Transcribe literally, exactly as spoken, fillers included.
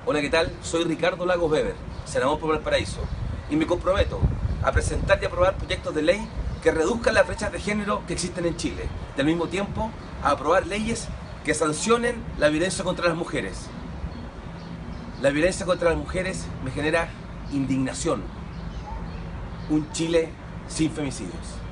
Hola, ¿qué tal? Soy Ricardo Lagos Weber, senador por Valparaíso, y me comprometo a presentar y aprobar proyectos de ley que reduzcan las brechas de género que existen en Chile, y al mismo tiempo a aprobar leyes que sancionen la violencia contra las mujeres. La violencia contra las mujeres me genera indignación. Un Chile sin femicidios.